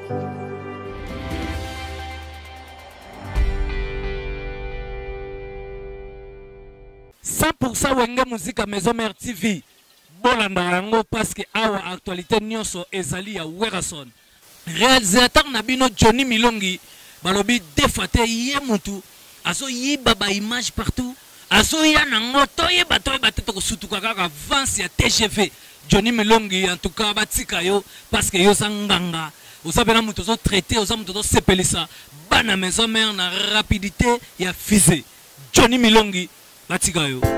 100% Wenge Musique à Maison Mère TV. Bolanda yango parce que awa actualité nyonso ezali ya Werason. Réalisateur Nabino Johnny Milongi balobi defate ye mutu aso yiba ba image partout aso ya nango toyeba to ko sutuka kaka avance ya TGV. Johnny Milongi en tout cas batika yo parce que yo sanganga osabena mutu zo traiter osa mutu zo sepelisa bana Maison Mère na rapidité ya fusée. Johnny Milongi batika yo.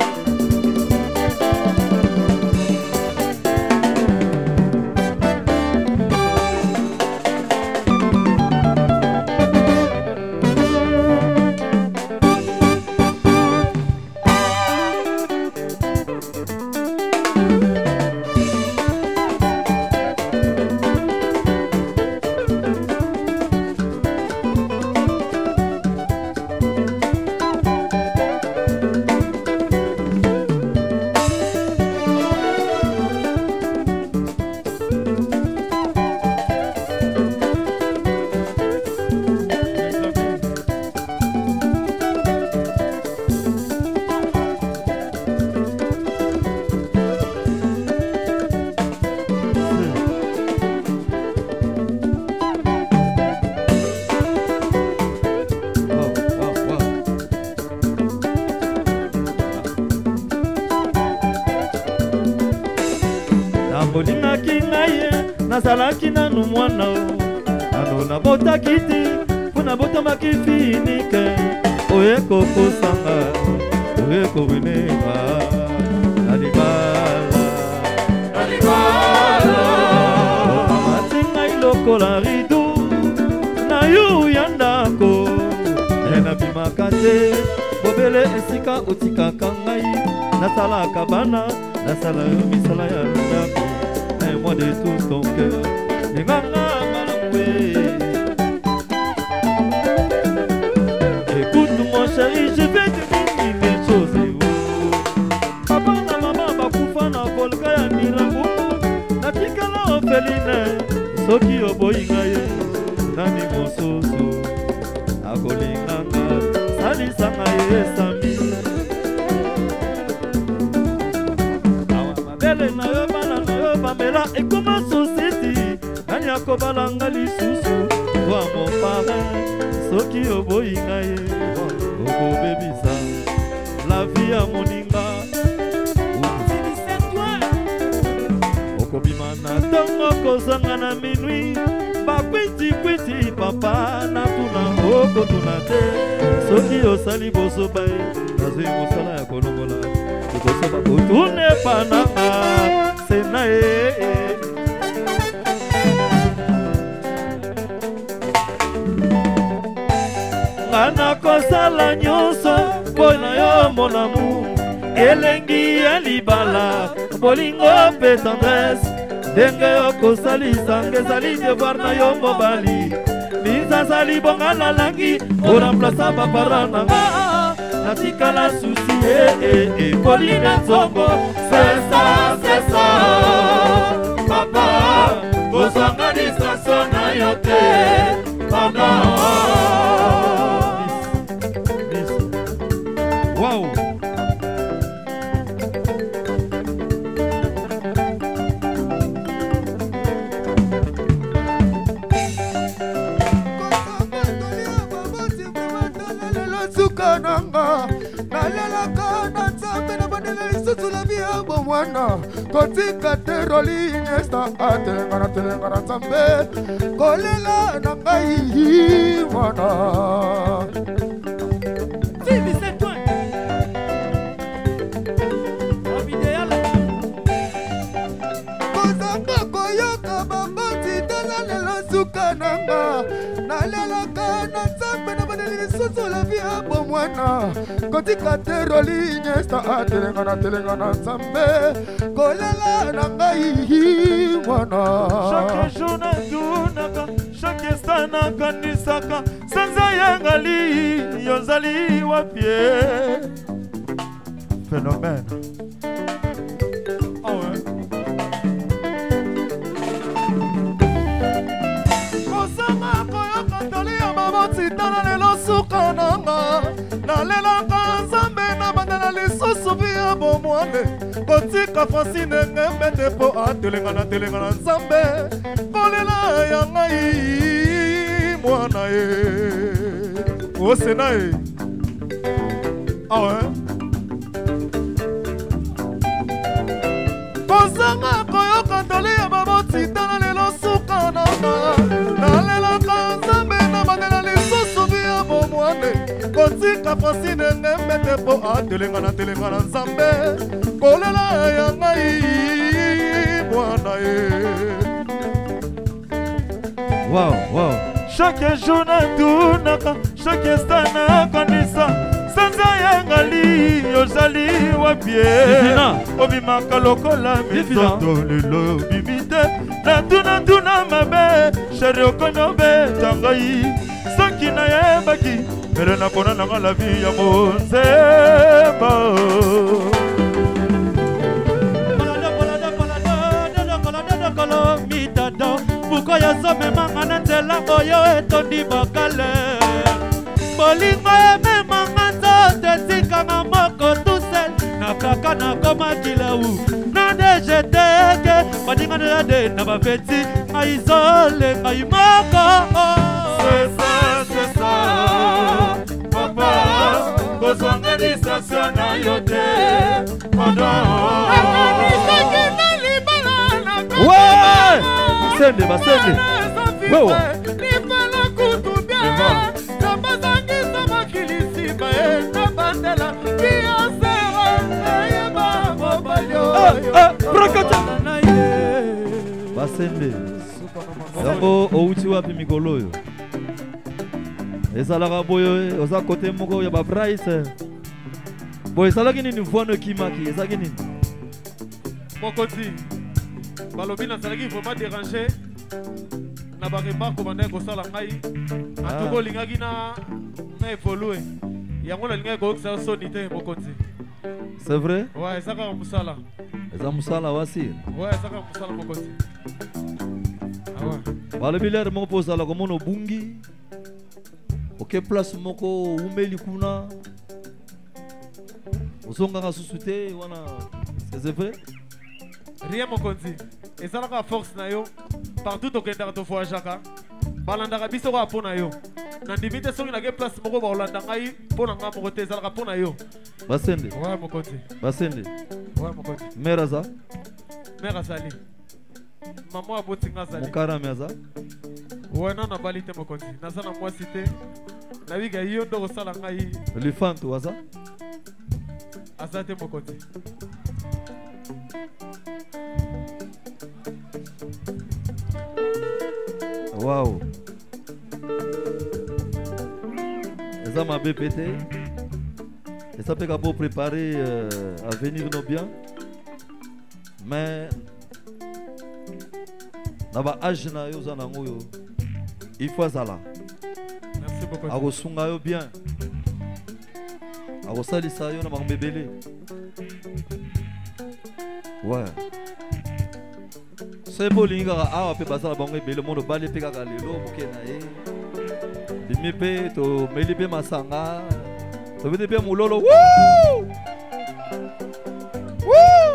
Nazalaki nanu mwana ano nabota kiti puna bota makifinike oye kokosanga oye kobenema alibala matinga ilokola rido na yu yandako ena bimakate bobele esika otikaka ngai nasalaka bana nasala yo misala ya ndako moi de tout ton cœur, les mamas malamoué. Écoute mon chéri, je vais te dire une chose. Papa na maman bakufa na volga ya milambo, na tikala ofeline, soki oboyinga ye, nani mososo, akolinganga, salisanga ye sami. Awa mabele na yo bana Pamela et comment société Nanya kobalanga lisusu Toi mon parrain Soki oboyinga ye Oko bebisa La vie à moninga Oko bimana Tongo kozanga na minuit Bakwiti kwiti papa Na tuna oko tunate Soki osali boso bae Nazui mosala ya kolongola Kosoba kutune pananga Ngana kosala nyonso Pona yo mon amour Elengi ya libala Bolingo pe tendresse Denge yo kosalisa Ngezali devoir na yo mobali Misa sali bonga la langi O remplaça papara nanga Natika la souci Pauline Nzongo C'est ça Papa Bozanga distraction na yote Papa Wow Sukananga Nalalaka Nansambe na badele isusu la via bomwana Kotika teroli Nesta telengana nsambe Kolela nangai mwana Vivi c'est toi Kozanga koyoka baboti Talalelo sukananga Nalalaka Nansambe na badele isusu la via bomwana Kotika teroli Nesta telengana nsambe Kolela nangai mwana Chaque jour nadunaka Chaque instant nakanisaka Sanza yangali Yozali wapie Phénomène Ah ouais nalelaka nzambe na bandela lisusu via bomwane kotika Francine ngembete po atelenga na nzambe kolela ya ngai mwana ye osena ye awe kozanga koyoka ndoli ya babotitana lelo suka nanga nalelaka nzambe na bandela lisusu via bomwane kotika Francine ngembete po atelenga na nzambe kolela ya ngai mwana ye. Wow, wow. Chaque jour natunaka, chaque instant nakanisa sanza yangali ozali wapie obimaka lokola mizoto lelo bimite natuna mabe sheri okonobe tangai soki nayebaki mere napona nanga la vie ya monzeba mitado buko ya zomemanga na nzela oyo etondi bakale bolingo ememanga nzoto etikanga moko tusel na kaka nakomaki lau na dejeteke badinganela de na bafeti aizole ngai moko c'est ça papa kozwanganisation na yo te ouais basende basende wewe nipala kutubia tabazangisa makilisi bae tabandela kiosera ayeba bobalyo brakata basende yango outi wapi mikolo yo ezalaka boyo oza kote moko ya babraise boyo ezalaki nini mvwano ekimaki ezalaki nini mokoti balobi nazalaki vraiment dérangé na baremarque bandaki kosala ngai antuka olingaki na évolue yango nalingaki koyokisa soni te mokonzi. C'est vrai? Ouais, eza kaka mosala. Eza mosala wasi? Ouais, eza kaka mosala mokonzi. balobi lere moko mpo ozala komona obungi oke place moko umeli kuna ozongaka susu te wana c'est vrai? Rien mokonzi. Ezalaka force na yo partout okendaka tovoyageaka balandaka biso kaka mpo na yo nandimi te soki nake place moko baolanda ngai mpo na nga moko te ezalaka mpo na yo basende. Ouais mokonzi. Basende. Ouais mokonzi. Mère aza? Mère azali maman aboti nga azali mokarami aza? Ouais non nabali te mokonzi naza na mwasi te nabika yo nde kosala ngai. Lifantu aza? Aza te mokonzi. Wow. Eza mabe pete. Eza peka pour préparer à venir nos biens. Mais naba âge na yo za nango yo. Il faut azala. Merci beaucoup. Ako sunga yo bien. Ako salisa yo na mambebele. Ouais. C'est beau linga awa pe basala bango ebele mono bale pe kaka lelo boke na ye bimi pe to meli pe masanga to bete pe mulolo woo woo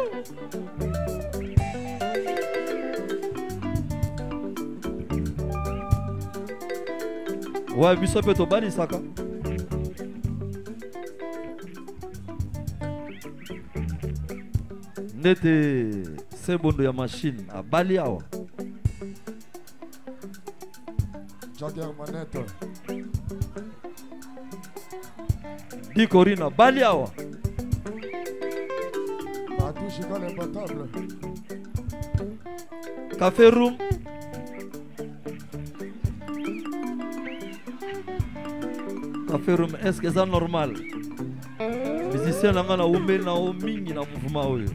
ouais biso pe to bali saka nete sebondo ya machine a bali awa Jagger manette di Corina bali awa la douche dans l'imbattable café room est-ce que c'est normal musicien nanga na umeli na o mingi na mouvement oyo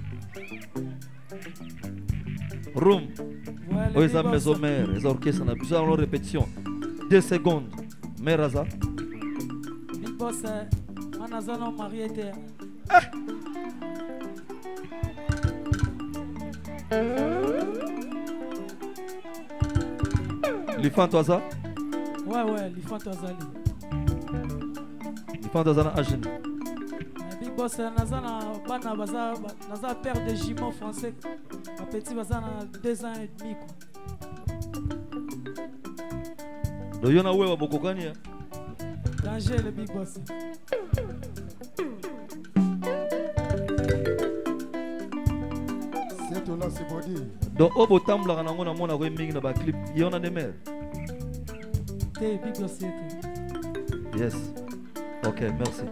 room oyo eza maison mère eza orchestre na biso yango répétition 2 secondes mère aza big boss wana aza na marie te lifanto aza ouais lifanto azali pense dans un agent. Big Boss, naza père de jumeaux français. Ma petit bazana 2 ans et demi. Donc y'en a où beaucoup gagné. Danger le Big Boss. C'est tout là, c'est bon dit. Donc au botam la ranango na mona reming na ba clip y'en a des mères. Big Boss. Yes. Ok, merci.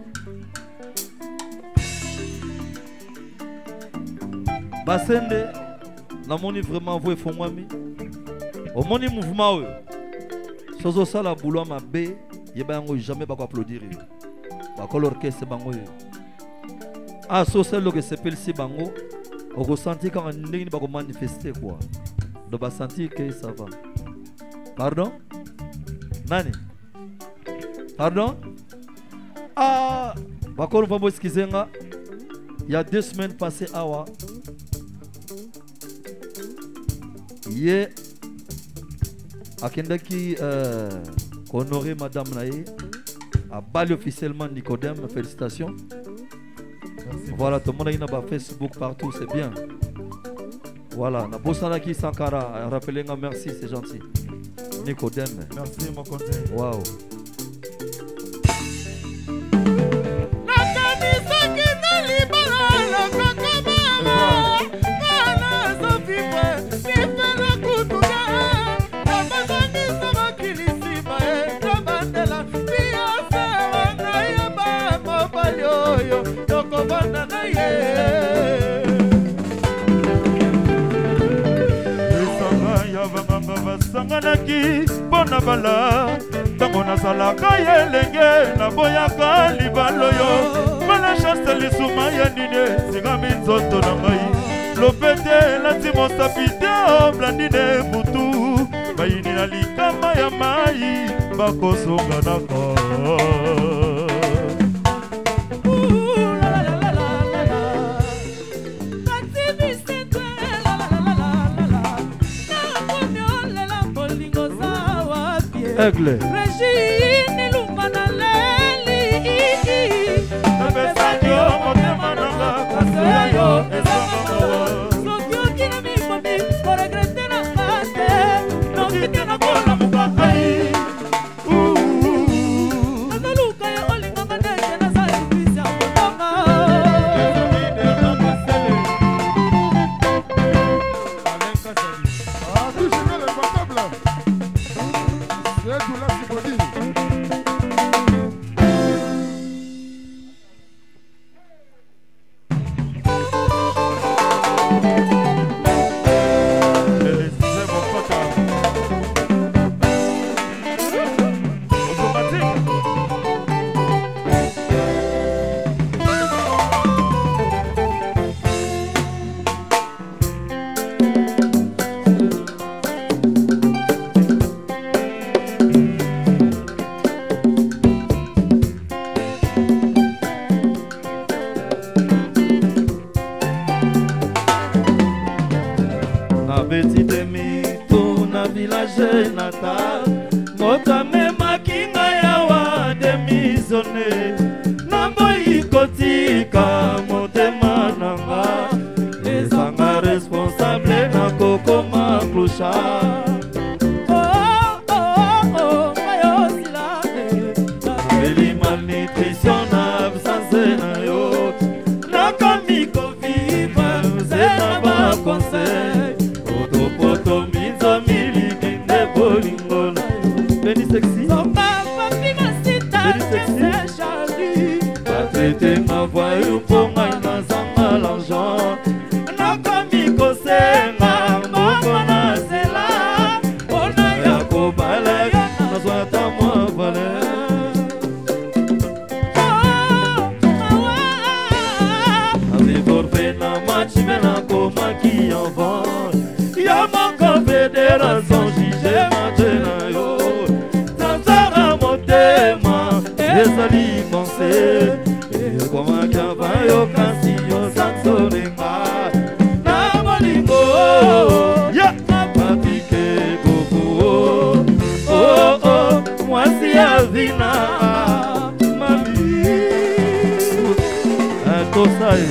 Basende, na moni vraiment vous fongwami. Au moni mouvement eux. Sozo sala boulot ma bé, yeba yango jamais ba ko applaudir. Ba ko l'orchestre bango. Ah so c'est le que s'appelle si bango. On ressentit quand on n'est pas manifester quoi. On va sentir que ça va. Pardon? Nani? Pardon? Ah, bakon va m'excuser nga. Il y a 2 semaines passées awa. Hier, akendaki honorer madame Naé a bali officiellement Nicodème, félicitations. Merci. Voilà, tout le monde a une Facebook partout, c'est bien. Voilà, na bosanaki Sankara, rappelez-moi merci, c'est gentil. Nicodème. Merci mon conseil. Waouh. Sanganaki bona bala tango nazalaka yelenge naboyaka libalo yo bala chasse lisuma ya nine sigami nzoto na ngai lopete lati mosapite oblandine butu bayini na likama ya mai bakosonga nako. Aigle. Regine lumana leli. Nabesadio motema nanga kaseyo ezongo. Sokyo kina mi mami por regrete na kate. No kite na kola mukai. Analuka ya olinga manete na sa ibisa motama. Ah, tu sais le portable. C'est tout là, c'est bon dit. Petite mito na village natal Mota mema kinga yawa demisone Namboyi kotika motema nanga Ezanga responsable na kokoma clocha. Beli malnutrition na absence na yo Nakomi koviva zena ba conseil Poto mizo miliki ne bolingo na yo Beni sexy Beni sexy Patrete ma voyou pour moi na zanga l'argent Nakomi kosenga mbongo na zela Ona ya kobala na zwata mwa valeur qui en vend y'a mon café des raisons jugé maintenant yo Tanzara motema ezali conseil et comment qu'un va yo kasi yo sansolenga na bolingo ya na patike beaucoup oh oh moi si avina mami Tosai.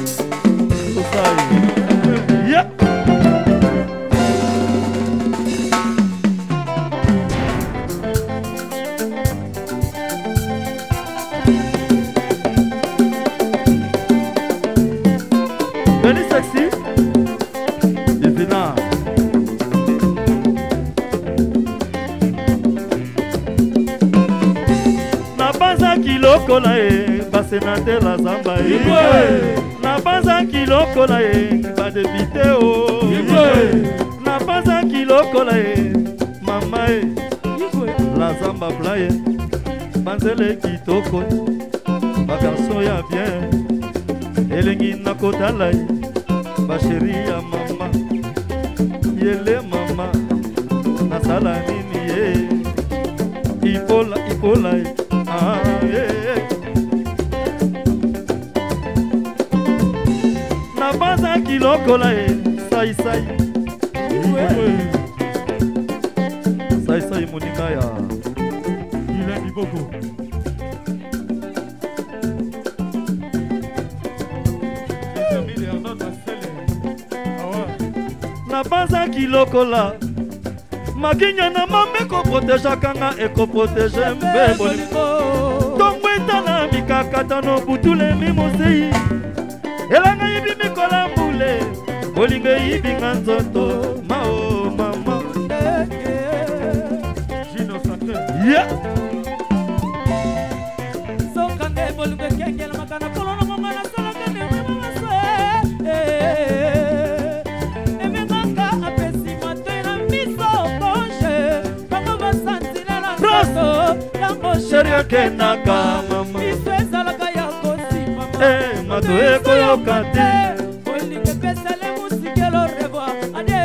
Yeah. Very sexy. Divina. Nabanzaki lokola ye basenater la zamba ye. Nabanzaki lokola ye badebite o. Nabanzaki lokola ye mama ye la zamba bla ye. Banzele kitoko bagarso ya bien. Elengi nakotala ye basheri ya mama yele mama nasala nini ye ipola ye nabanzaki lokola ye saisai moninga ya ilendi boko nabanzaki lokola makinya na mame koprotegeaka nga ekoprotege mbe bolingo ntongo etala mikakatano butulemi mosei elanga yibi mikola mbule bolingo eyibinga nzoto mao mama sokande bolingo ekengela makana kolono mongana salakande mamase sheria kenaka mama miso ezalaka ya kosima mato ekoyoka te olinga epesale musikelo revoir ade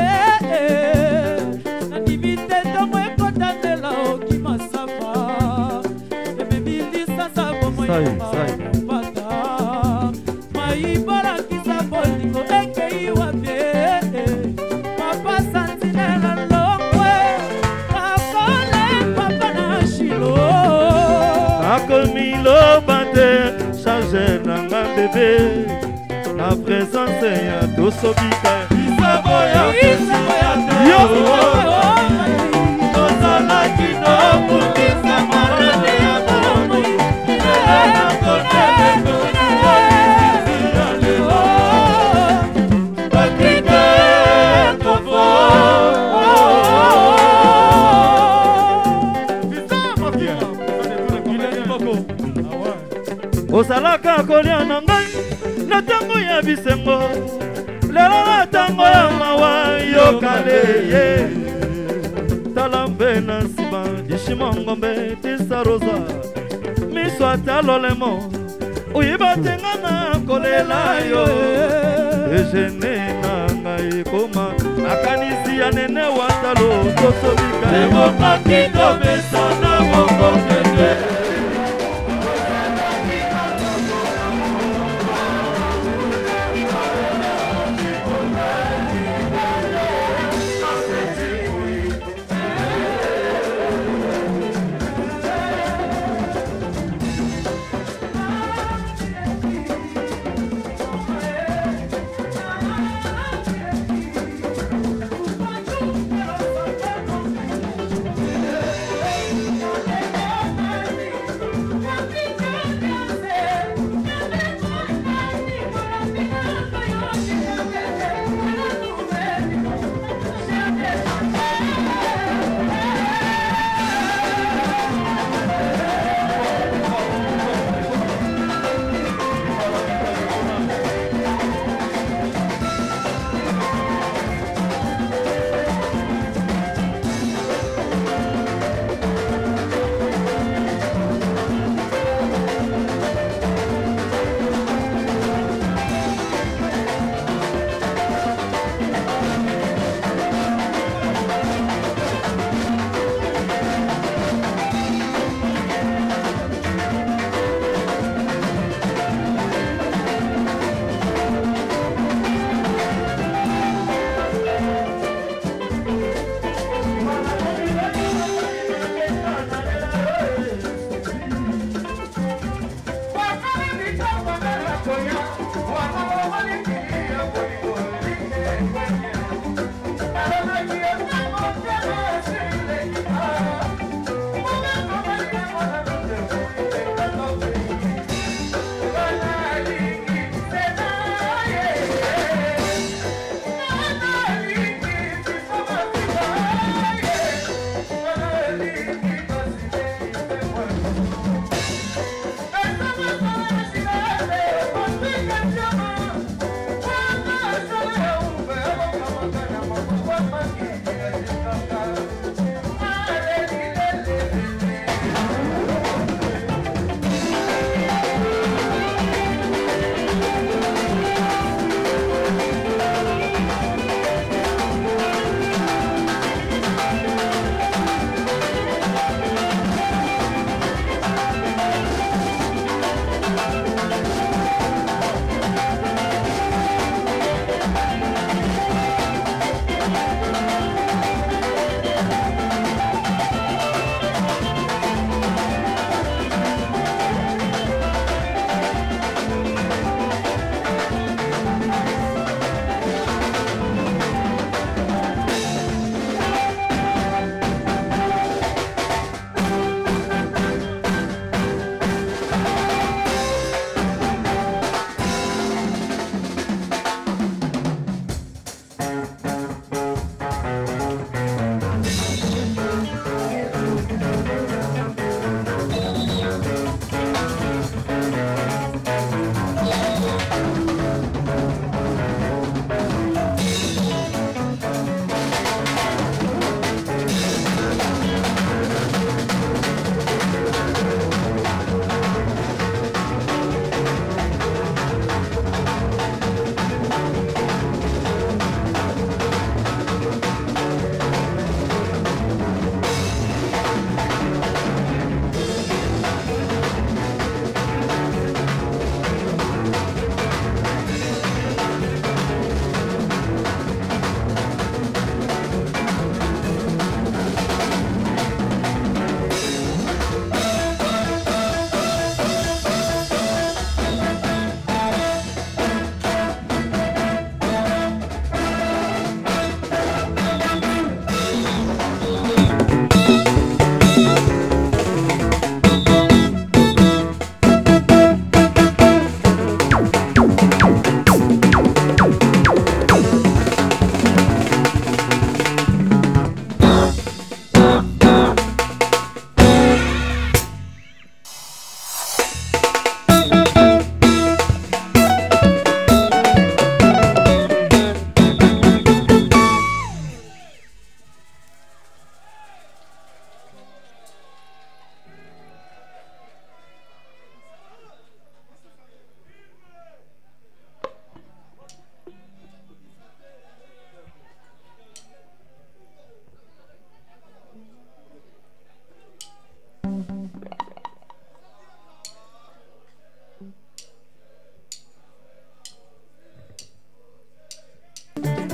nandimi te ntongo ekotandela okimasava emebilisasa bomoyapata mayibolakisa bolingo ekei wape mapasantinela lokwe kakole papa na shilo akomilo bate charge nanga bebe na présence ya tosobika isaboya yo tozalaki nobukisa marade ya bomoi osalaka kolia na ngai na ntango ya bisengo lelo na ntango ya mawa yokale ye tala mbe na nsima dishimo ngombe tisa rosa miso ata lolemo oyiba tenga na kolela yo ejene na ngai koma akanisi ya nene watalo tosobika ebokaki komesa na mokokende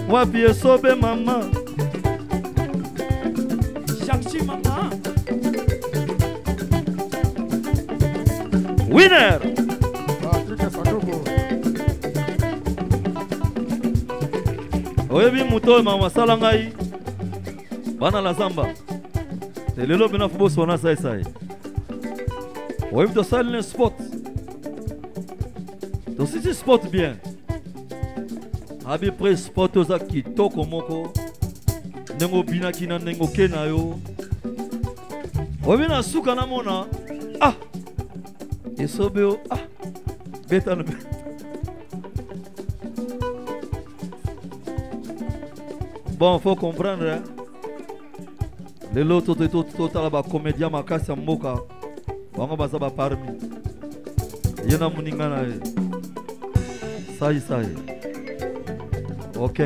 Wapi esobe mama. Chachi mama. Winner. Oyebi muto mama salangai. Bana la zamba. Lelo bina fubo sona sai sai. Oyebi to saline spot. To sisi spot bien. Abi pre spot oza kitoko moko. Nengo bina kina nengo kena yo. Oyebi na suka na mona. Ah. Esobeo ah. Beta no. Bon, faut comprendre, hein. Les lots total ba comédien makasi mboka. Bango baza ba parmi. Yena muninga na ye. Sai. OK.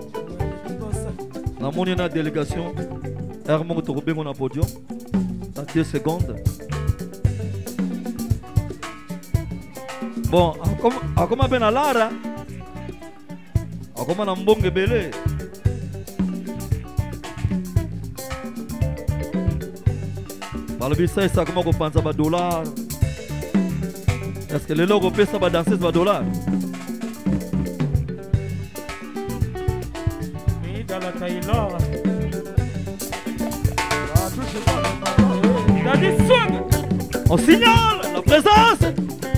Na moni na délégation. Hermongo to bengo na podium. À 10 secondes. Bon, akoma ben alara. Akoma na mbonge belé. Balabisa ça comment on pense à $. Est-ce que les logos pèsent à danser $? Oui, dans la Taylor. On signale la présence.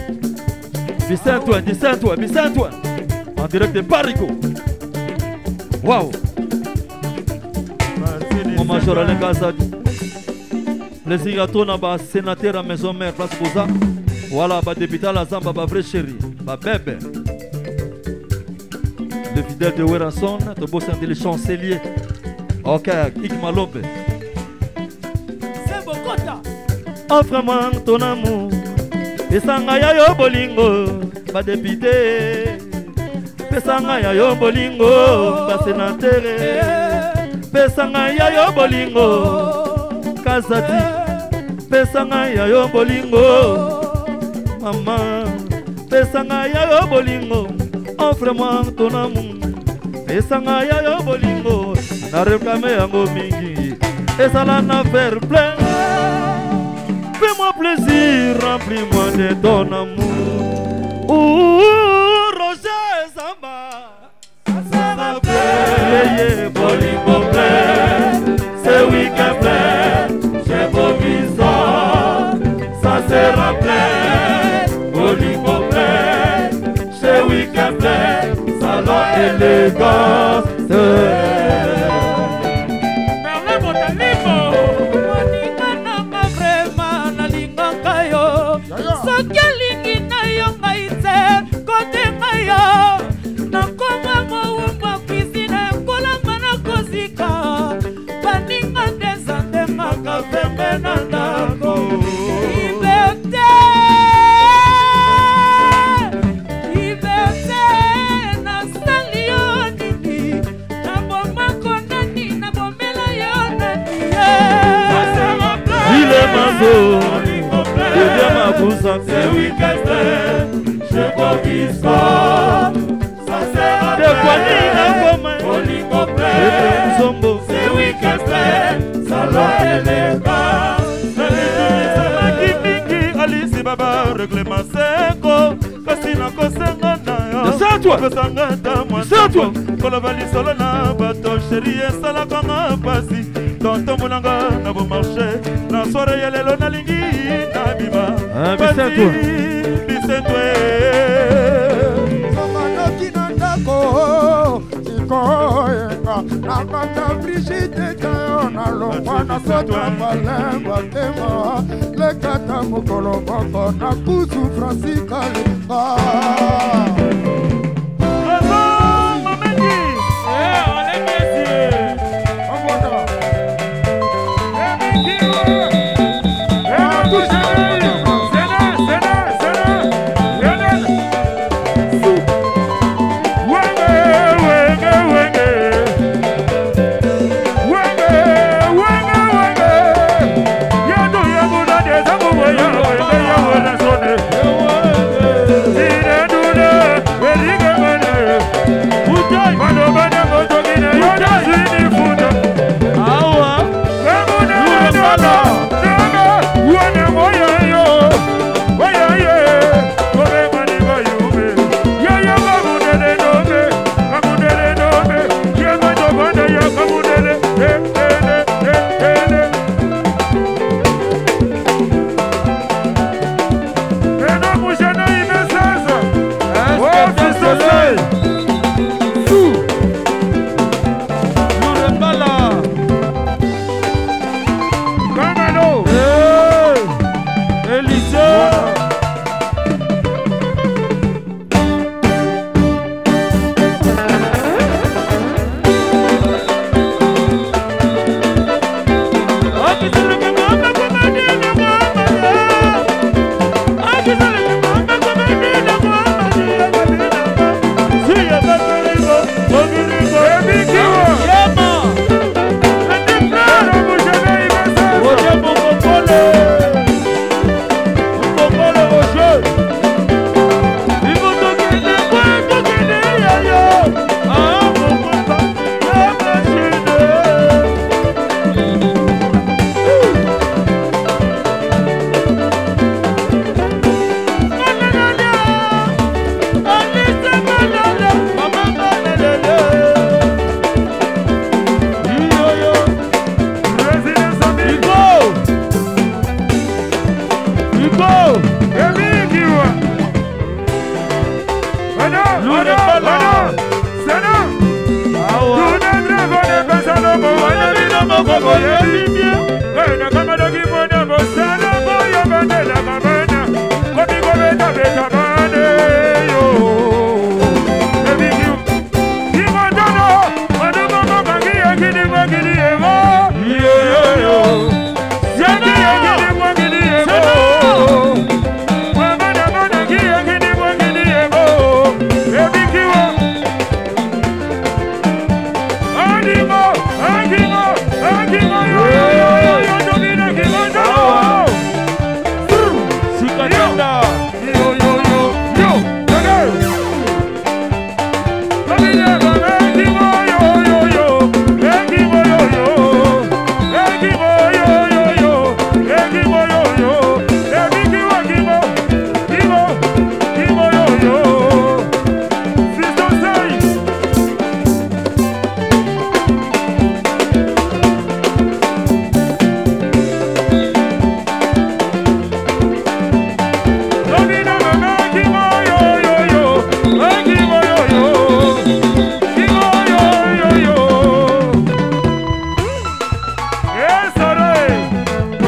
Vicente-toi. En direct de Parico. Waouh. Mon major Alain Kazadi. Plaisir à toi, na sénateur à maison mère, place Boza. Voilà, ba député à la Zamba, ba vrai chéri, ba bébé. Le fidèle de Werason, te beau sentir le chancelier. Ok, Igma Lobe. C'est Bokota. Offre-moi ton amour. Pesanga ya yo bolingo, ba député. Pesanga ya yo bolingo, ba sénateur. Pesanga ya yo bolingo. Kazadi, pesanga ya yo bolingo. Maman, pesanga ya yo bolingo. Offre-moi ton amour. Pesanga ya yo bolingo. Na réclame yango mingi. Et ça la na faire plein. Fais-moi plaisir, remplis-moi de ton amour. Ouh, Roger Zamba. Ça s'appelle bolingo plein. C'est week-end plein. Ça sera plein, bolingo plein, chez week-end plein, salon élégance. Merle Botalimo, Moninga vraiment nalingaka yo. Soki lingi na yo ngaite, kote ngayo. Nakoma mowumba cuisine, kolamba na kozika. Baninga desande makafembe na ndako. C'est week-end plein, je copie ça. Ça sert à plein, bolingo plein. C'est week-end plein, salon élégant. Mingi Alice Baba règlement seko. Kasi na kosenga na yo. Pesanga ta mwa. Kolobali solo na bato chéri esala kanga pasi. Tonton Moulanga na bon marché. Na soirée ya lelo na lingi na bima. Vicente. Somanoki na ndako. Ikoyenga. Nakata Brigitte tayo na longwa na sota balemba tema. Lekata mokolo boko na kusu Francika lemba. Mano,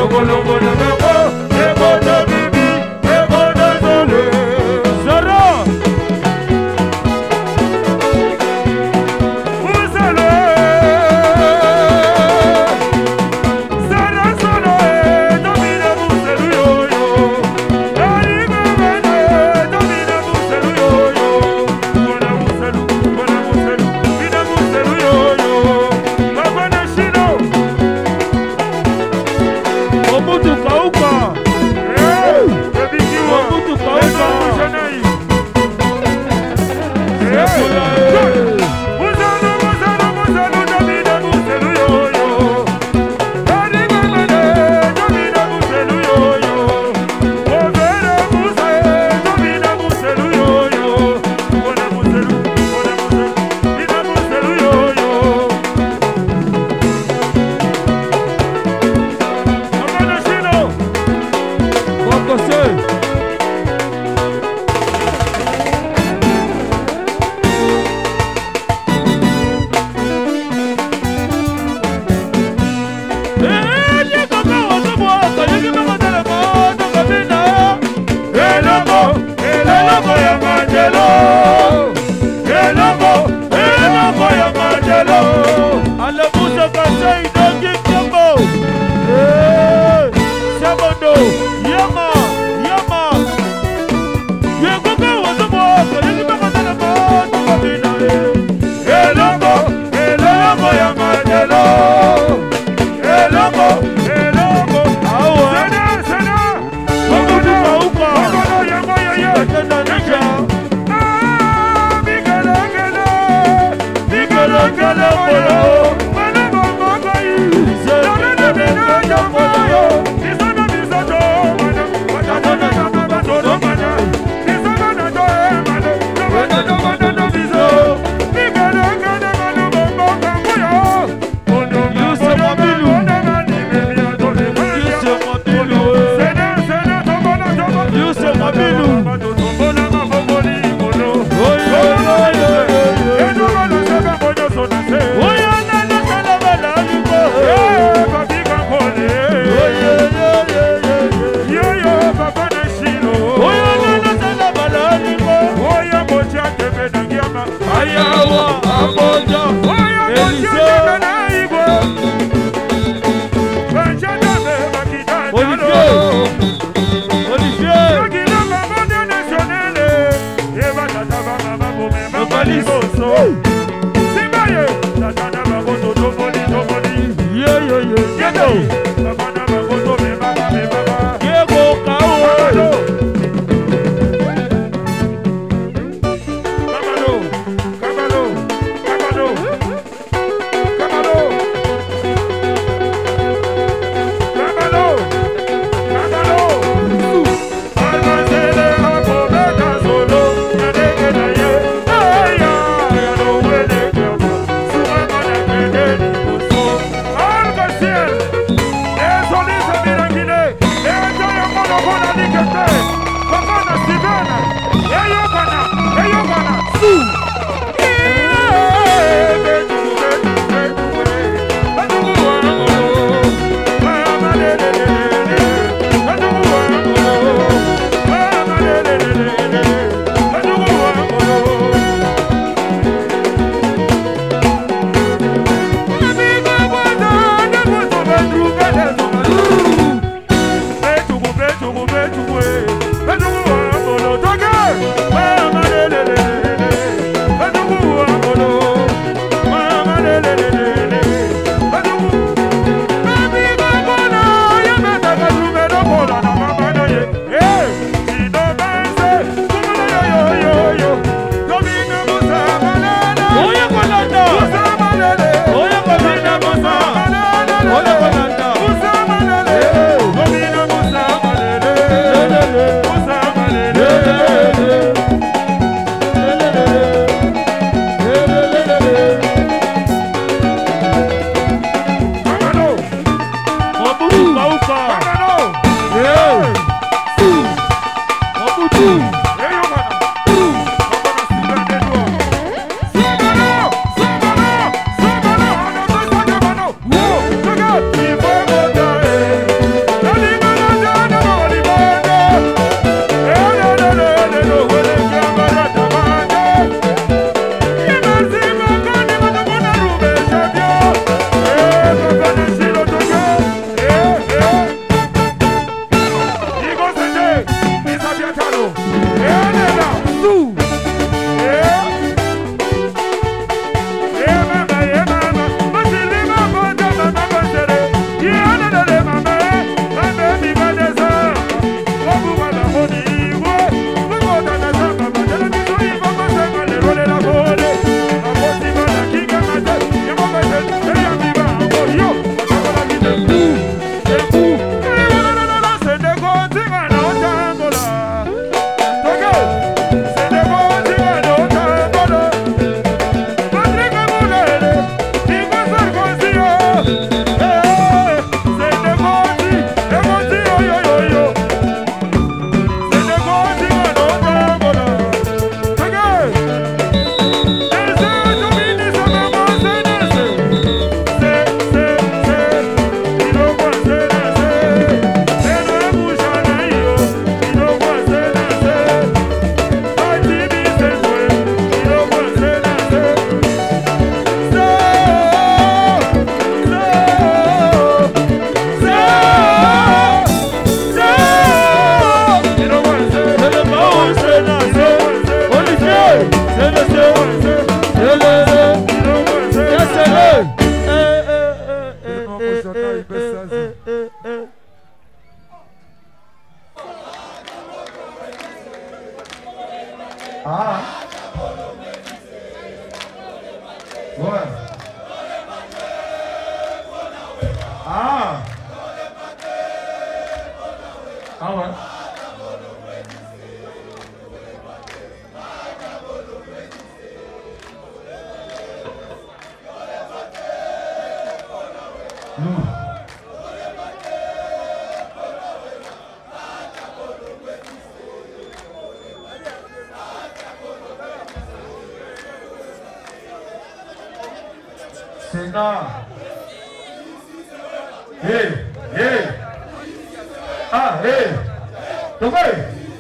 longolongo na bango ebona bibi ebona zole Zoro uzele zara zolo domina buzelu yoyo aribe bene domina buzelu yoyo bona buzelu bina buzelu yoyo babana shino Mobutu kauka Mobutu kauka Ah. Ouais. Ah. Ah ouais. Sénat. Hey, hey. Ah, hey. Tombez.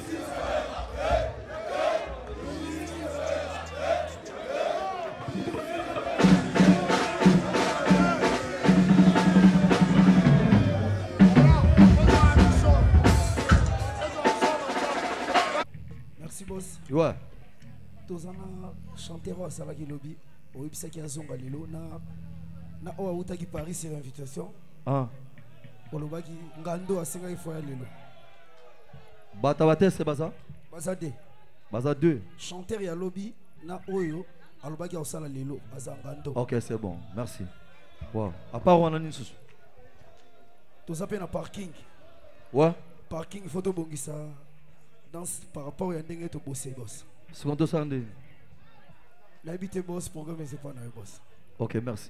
Merci boss. Ouais. Tozana chanteur à Salaki Lobby. Au Ibsaki Azonga Lilo. Na oa utaki Paris sur invitation. Ah. Olobaki ngando asenga ifoya lelo. Bata bate c'est baza? Baza 2. Baza 2. Chanteur ya Lobby na oyo alobaki osala lelo baza ngando. OK, c'est bon. Merci. Wow. À part on a une sous. Tozape na parking. Ouais. Parking photo bongisa dans par rapport à ndenge to bosser boss. Second to sande. L'habité boss programme c'est pas na boss. OK, merci.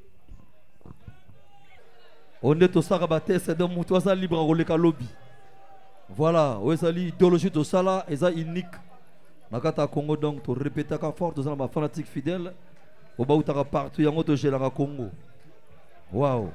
On est au Sarabaté, c'est dans mon toit libre à rouler lobby. Voilà, où est l'idéologie de ça là, et ça unique. Nakata Congo donc, tu répètes à fort, tu es ma fanatique fidèle. Au bas où tu as partout, il y a un autre gel à Congo. Waouh.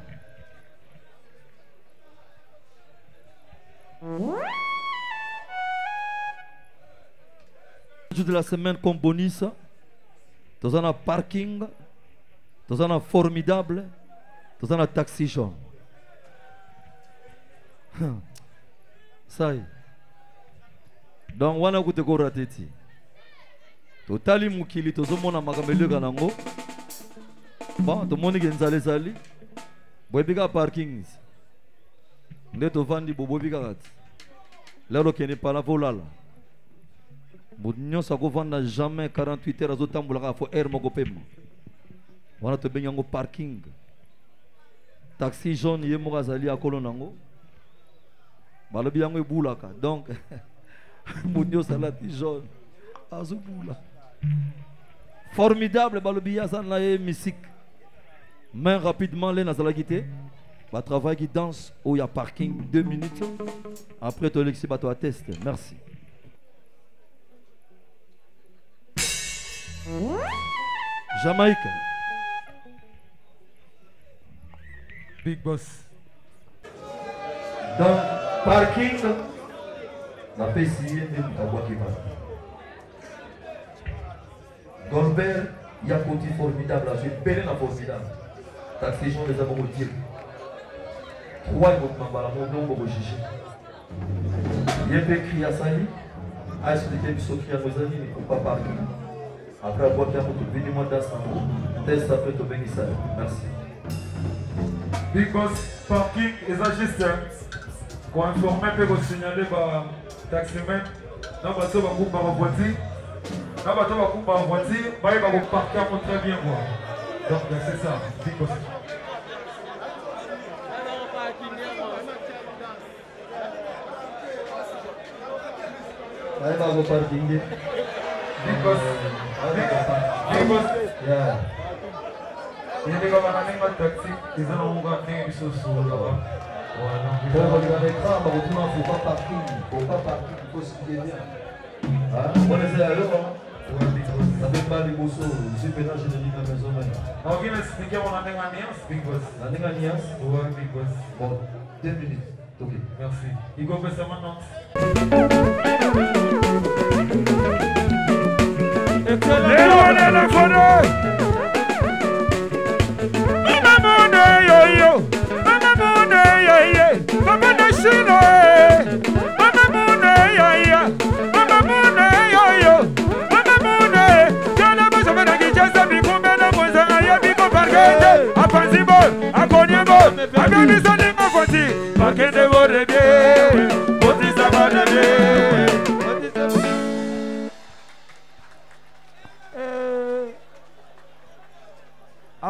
De la semaine comme bonus, tu as un parking, tu as un formidable, tu as un taxi jaune. Ça y est. Donc, on a goûté au rateti. Totali mukili, tout le monde a magamelu ganango. Bon, tout le monde est en zali. Bobiga parking. Nous sommes vendus pour Bobiga. Là, on n'est pas là pour là. Nous ne jamais 48 heures à Zotamboula pour air mogopem. On a te baigner au parking. Taxi jaune, il y a Mogazali à Colonango. Balobi yango ebulaka donc munyo salati jaune azubula formidable balobi ya sana e musique main rapidement les nazalakité va travailler qui danse où il y a parking 2 minutes après to lexi bato test merci Jamaïque Big Boss donc parking na PCI même à Wakima. Goldberg, il y a un côté formidable, je suis belle na formidable. Taxi gens les avons retirés. 3 ils vont m'emballer mon nom pour chicher. Il y a peu crié à Sali, à ce que tu as crié à nos amis, mais pourquoi pas. Après avoir qu'il y a un peu de moi dans ce test après te bénir ça. Merci. Big Boss parking et ça juste pour informer et pour signaler par taximen dans le bateau va couper en voiture dans le bateau va couper en voiture il va parquer très bien moi donc c'est ça Big Boss Allez, va au parking. Big Boss Big Boss Yeah. il y a des gars qui ont un taxi ils ont un gars qui sont là-bas. Bon, on va l'écran, on va retourner en faut pas parking, il faut se bien. Hein? On essaie à l'heure, hein? Ça fait pas les bossos, je suis pénal générique à la maison maintenant. On vient expliquer mon alliance, Big Boss. L'alliance? Ouais, Big Boss. Bon, 2 minutes. Ok. Merci. Il go faire ça maintenant.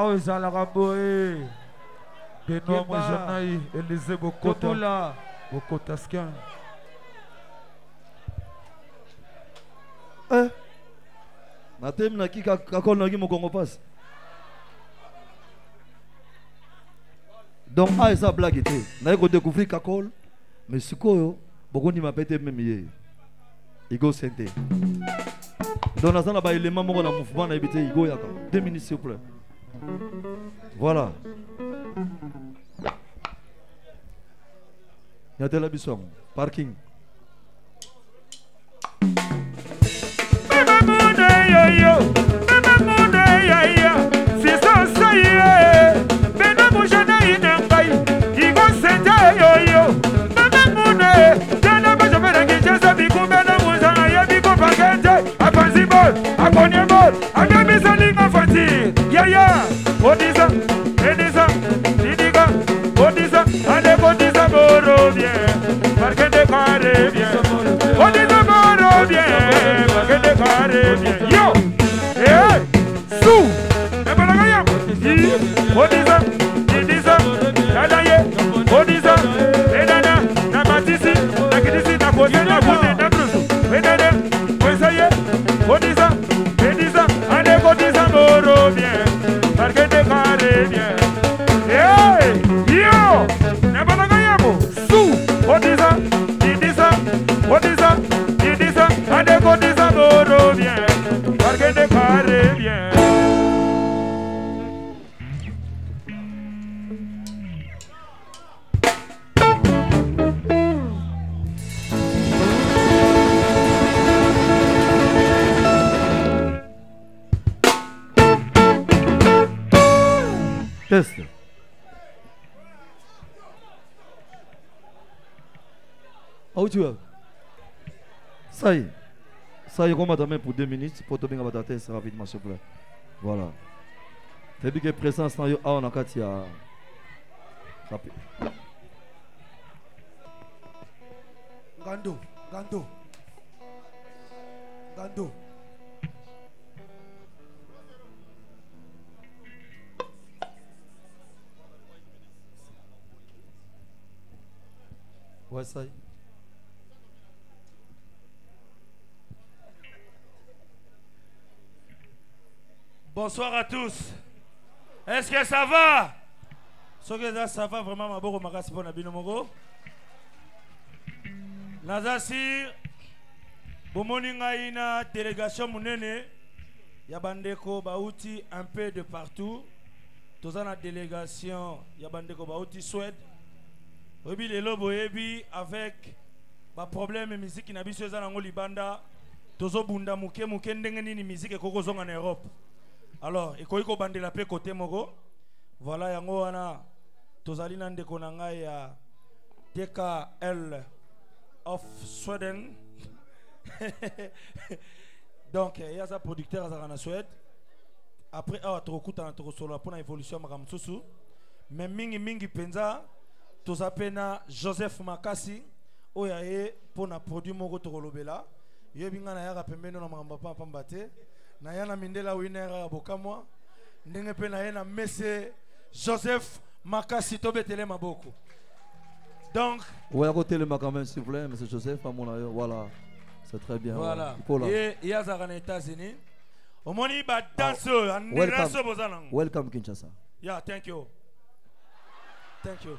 Ah oui, ça la raboé. Benoît Mojanaï, Élisée Bokota. Bokota Skin. Natem na ki kakol na ki mo Congo passe. Donc ah ça blague était. Na ko découvrir kakol mais sikoyo beaucoup ni mapete même hier. Igo sente. Donc na sana ba élément moko na mouvement na ebité Igo yaka. 2 minutes s'il vous plaît. Voilà. Y'a la bisson. Parking. Yo, hey, sous, Odisa, Idisa, Nadaye, Odisa, Edana, Namatisi, Nakidisi, Nakote, Nakote, Nabrusu, Edana, Wesaye, Odisa, Edisa, Ane Kodisa, Moro, bien, Marquete Kare, bien. Hey, yo, Nabalagayamo, sous, Odisa, Idisa, Odisa, Idisa, Ane Kodisa, Moro, bien, Marquete Kare, bien. Test. Où tu es? Ça y est. Ça y est, on m'a donné pour 2 minutes pour te bien test rapidement, s'il vous plaît. Voilà. C'est bien que présence dans on a qu'à rapide. Gando, Gando. Gando. Ouais, ça y est. Bonsoir à tous. Est-ce que ça va? Ça va vraiment, ma bonne remarque pour Nabino Mogo. Nazasir, Bomoninga ina délégation munene, Yabandeko Bauti un peu de partout. Tous la délégation Yabandeko Bauti Suède. Obi le lobo ebi avec ba problème musique na biso za nango libanda. Tozo bunda muke ndenge nini musique ekoko zonga na Europe. Alors, ekoiko bandela pe côté moko. Voilà yango wana tozali na ndeko na ngai ya TKL of Sweden. Donc, il y a sa producteur à Suède. Après, tokokuta na solo pour évolution makamsusu. Mais mingi penza tozapena Joseph Makasi oyaye pour na produit moko tokolobela. Yebinga na yaka pembeno na makamba pamba te. Na yana mindela winera bokamwa. Ndenge pe na yana messe Joseph Makasi tobetele maboko. Donc, ouais, à côté le quand même s'il vous plaît, monsieur Joseph, à mon avis, voilà. C'est très bien. Voilà. Et il y a ça aux États-Unis. Au moins il va danser, welcome Kinshasa. Yeah, thank you. Thank you.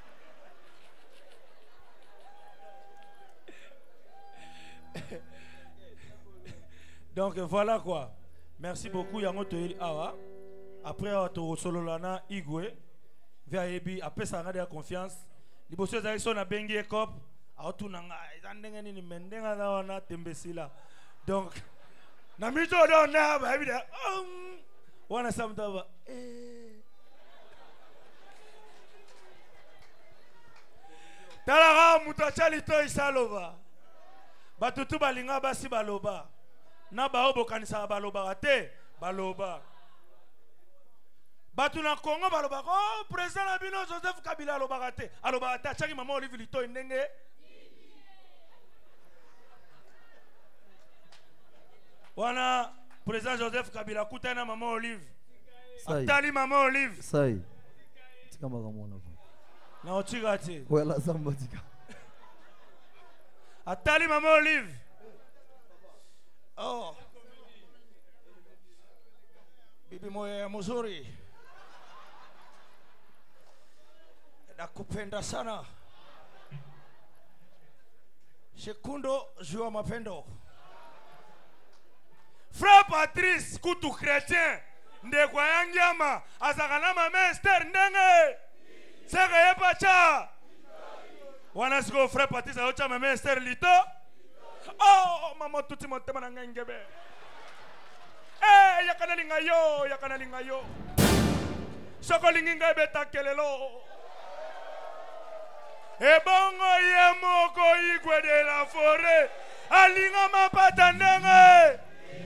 Donc voilà quoi. Merci beaucoup Yango Toyeli Awa. Après to solo lana Igwe. Via Ebi après ça on a de la confiance. Liboso za iso na bengi ekop. Aotunanga izandenge nini mendenga na wana tembesila. Donc na mito do na ba ebi wana samtaba Talara mutachali to isaloba. Batutu balinga basi baloba. Na ba obokanisa baloba te baloba. Batu na Congo baloba oh président Abino Joseph Kabila aloba te aloba ta chaki mama Olivier Lito ndenge wana président Joseph Kabila kutana mama Olive Atali maman Olive. Ça y est. Tika makamona. Na otika te. Wala samba tika. Atali maman Olive. Oh. Bibi moya mzuri. Nakupenda sana. Shekundo jua mapendo. Frère Patrice kutu chrétien ndekwa yangyama azakana mama Esther ndenge seka yepacha wana siko Frère Patrice ayocha mama Esther lito. Oh mama tuti motema na ngengebe yakana linga yo soko linginga beta kelelo ebongo ye moko igwe de la forêt alinga mapata ndenge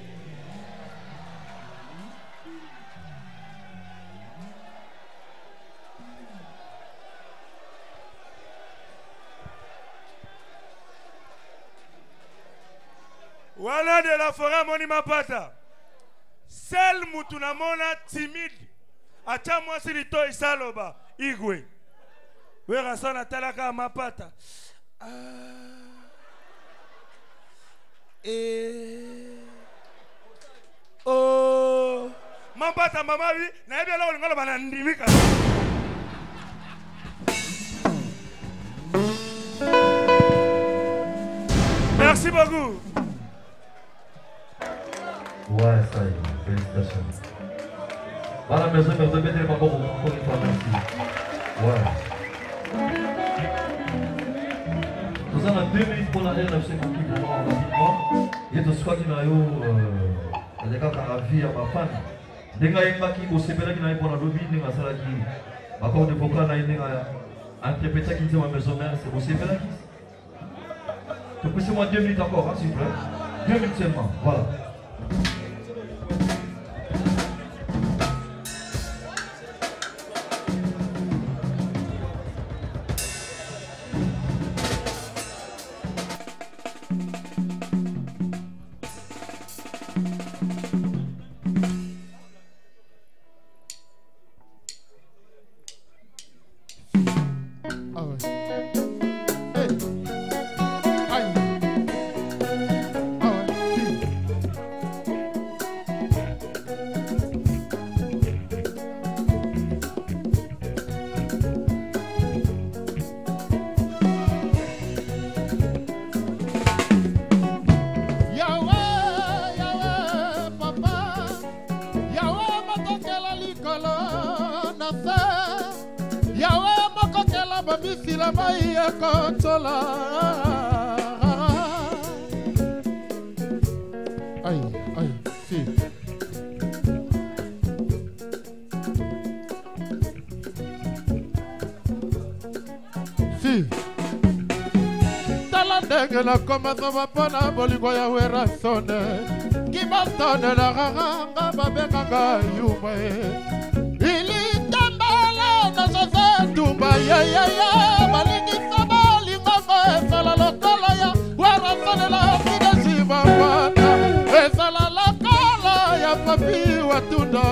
Wana de la forêt moni mapata. Sel mutuna mona timide. Acha mwasi lito isaloba. Igwe. Wera sana talaka mapata. Oh. Mapata mama vi. Na ebi ala olingala bana ndimika. Merci beaucoup. Ouais, ça y est, félicitations. Voilà, merci, merci, mettez pas encore une fois, merci. Ouais. Nous avons 2 minutes pour la RFC qui pour moi rapidement. Et de soi qui n'a eu des gars qui ont la vie à ma femme. Des gars qui ont été pour la lobby, des gars qui ont été pour la interpréter qui était ma maison mère, c'est vous savez là qui. Donc, laissez-moi 2 minutes encore, hein, s'il vous plaît. 2 minutes seulement, voilà. Na koma sama pona bolingo ya wera sone kibatone na ganga babekanga yuma ili tambala na sasa tumba ya balingi sabali ngoma sala lokala ya wera sone la vida siba pata sala lokala ya papi watunda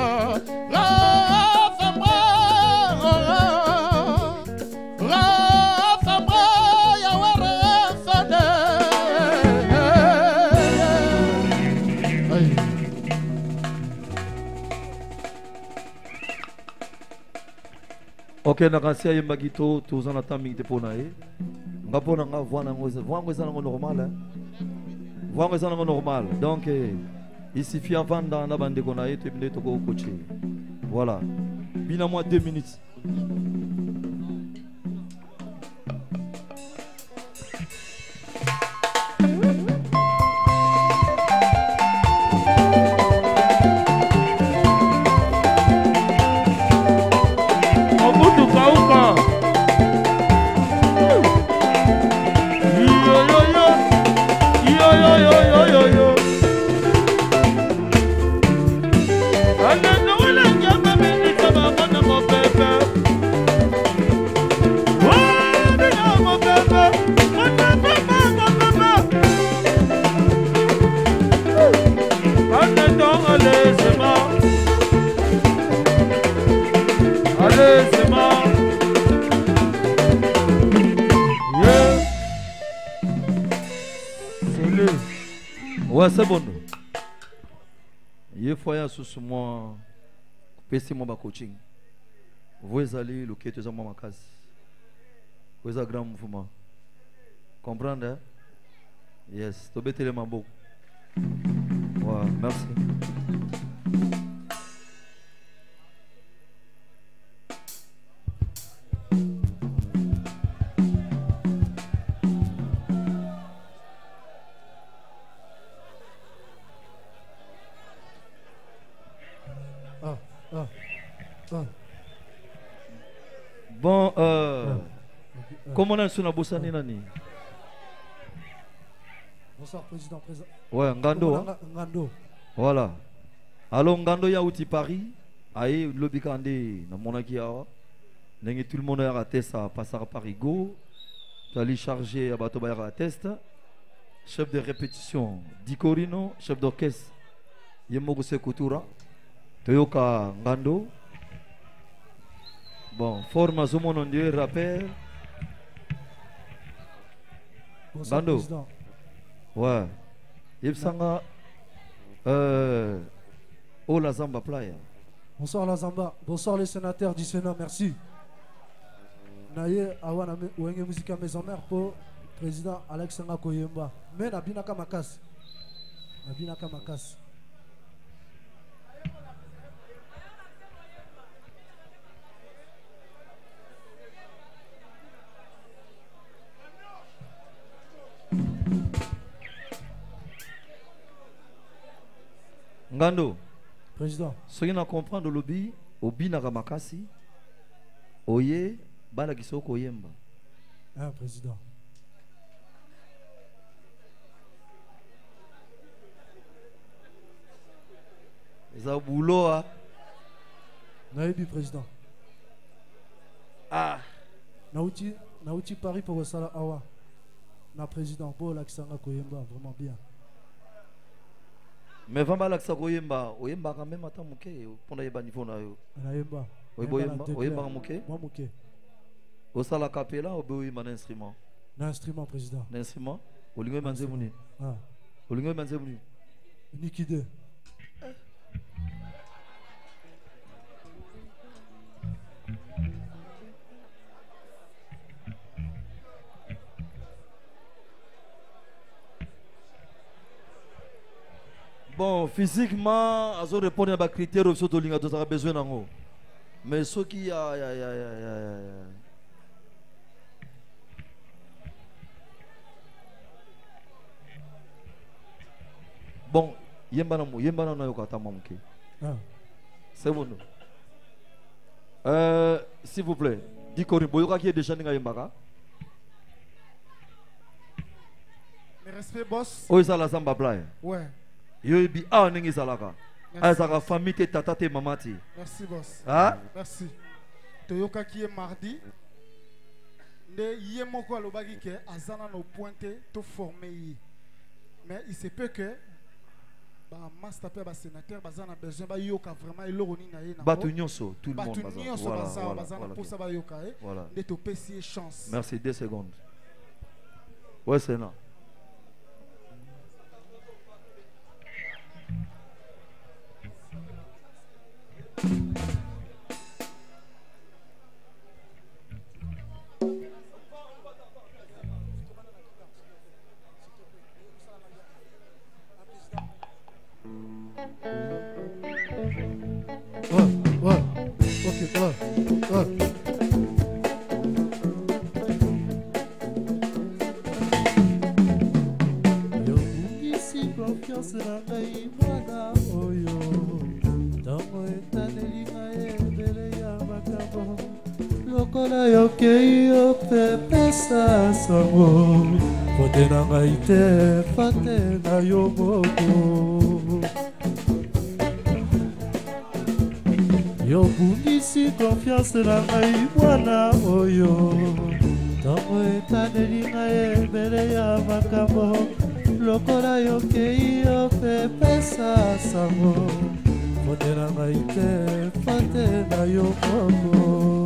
Ok, nakasi aye magito tous en attendant de ponae. Ngapona nga voana ngoza ngo normal hein. Voana ngoza ngo normal. Donc il suffit avant dans la bande qu'on a été venu toko coacher. Voilà. Bina moi 2 minutes. Ouais, c'est bon. Il faut y aller sous moi. Pester mon coaching. Vous allez le quitter dans ma case. Vous avez un grand mouvement. Comprendre? Hein? Yes. Tu bêtes les mambo. Ouais, merci. Bon, comment on a sur la Bossani Nani? Bonsoir, président. Ouais, Ngando. Hein? Ngando. Voilà. Alors, Ngando, il y a outil Paris. Aïe, lobby Kandé, dans mon akia. Tout le monde a raté ça, passer à Paris Go. Tu allais charger à bateau à test. Chef de répétition, Dicorino. Chef d'orchestre, Yemogose Coutura. Toyoka Ngando. Bon, forme à ce moment on rappel. Bonsoir, Ngando. président. Ouais. Yepsanga. Oh la Zamba Playa. Bonsoir la Zamba. Bonsoir les sénateurs du Sénat, merci. Naye awana wenge musika maison mère pour président Alexandre Koyemba. Mais nabinaka makasi. Nabinaka makasi. Ngando. Président. Ce qui n'a comprendre le lobby, au binaka makasi, oye, balagiso koyemba. Hein, président. Ça boulot, hein? Naïbi, président. Ah. Nauti Paris pour Sala Awa. Na président pour Alexandre Koyemba, vraiment bien. Mais vamba laksa koyemba, oyemba quand même ata muke pona yeba niveau na yo. Na yemba. Oyemba muke? Moi muke. Au sala capella ou oyemba na instrument? Na instrument président. Na instrument? Olingo manze muni. Ah. Olingo manze muni. Nikide. Bon, physiquement, à ce répondre à des critères au de l'ingé, tu as besoin d'en haut. Mais ce qui a, bon, yemba na yo kata mamuke. C'est bon. S'il vous plaît, dis Boyoka qui est déjà n'inga yembaka. Mais respect boss. Oh, ça la Zamba Playa. Ouais. Yo bi a ningi salaka. A sa famille te tata te mamati. Merci boss. Ah? Merci. Toyoka qui est mardi. Ne yemoko alobaki ke azana no pointé to formé. Mais il se peut que ba master pe ba sénateur bazana besoin ba yoka vraiment eloroni na ye na. Batu nyonso, tout le monde bazana. Batu nyonso bazana pour ça ba yoka e. Ne to pesi chance. Merci 2 secondes. Ouais, c'est là. Yo bungisi confiance na ngai mwana oyo ntango etaneli ngai ebele ya makambo lokola yokei yo mpe pesa sango fote na ngai te fote na yo moko.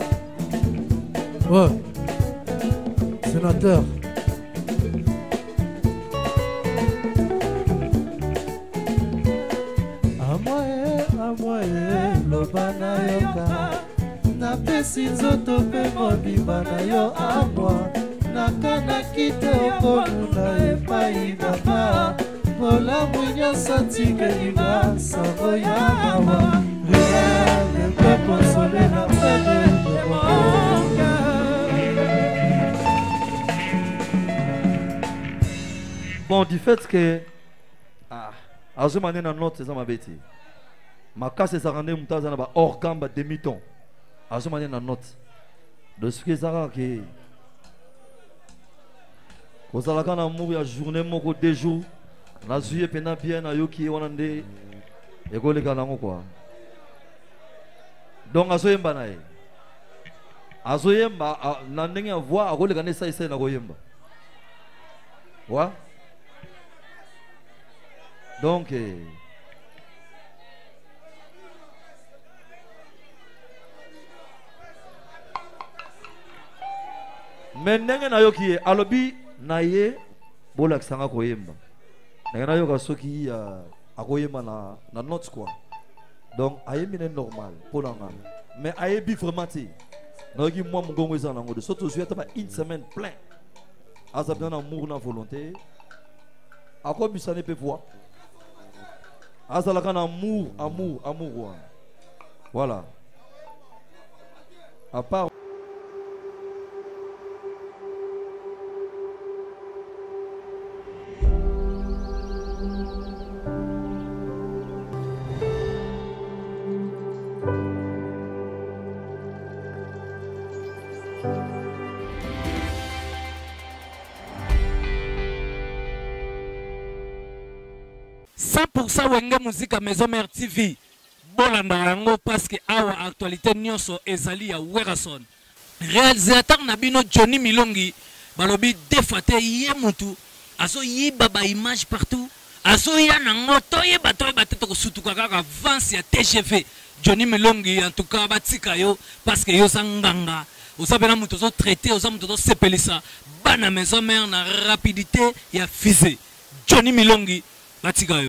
Sénateur, amwa loba na yoka napesi nzoto mpe mobimba na yo amwa nakanaki te okonuna epai baba bolamu nyonso tikelinga sango ya mawa ne peut consoler la peine de mon cœur. Bon, du fait que à ce moment dans note c'est ça ma bêtise. Ma casse ça rendait mutaza na ba hors camp demi-ton. À ce moment dans note. De ce que ça que ko sala kana mu ya journée moko 2 jours na zuye pena bien na yoki wanande ekole kana quoi. Donc azoyemba nae. Azoyemba na ndenge voix akole kana ça na koyemba. Wa? Donc ndenge na yoki alobi na ye bolakisanga koyemba. Ndenge na yoka soki akoyemba na note quoi. Donc ayembi est normal pour l'angle. Mais ayebi vraiment ti. Noki moi mon gongo ezana ngo de surtout je taba une semaine plein. Asa bien amour na volonté. Ako bisane pe voir. Asa la kana amour. Voilà. À part 100% wenge musique Maison Mère TV. Bolanda yango parce que awa actualité nyonso ezali ya Werason. Réalisateur nabino Johnny Milongi balobi defate ye mutu aso yiba ba image partout aso ya nango toyeba to ko sutuka kaka avance ya TGV. Johnny Milongi en tout cas batika yo parce que yo sanganga osabena mutu zo traiter osa mutu zo sepelisa bana Maison Mère na rapidité ya fusée. Johnny Milongi batika yo